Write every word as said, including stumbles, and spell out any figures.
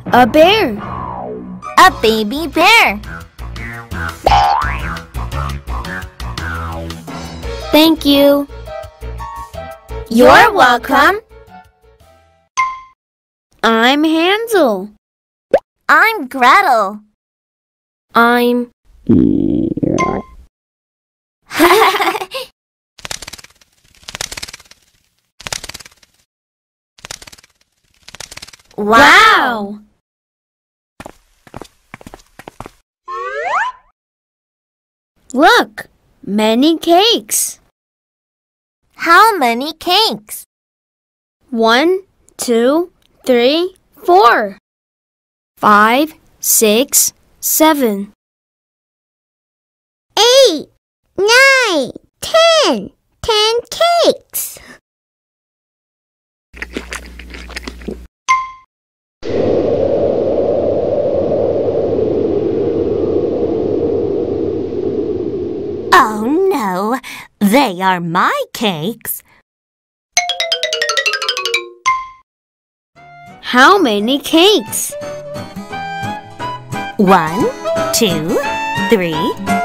A bear. A baby bear. Thank you. You're welcome. I'm Hansel. I'm Gretel. I'm... Wow! Look, many cakes. How many cakes? One, two, three, four. Five, six, seven. Eight, nine, ten. Ten cakes. Oh no, they are my cakes. How many cakes? One, two, three,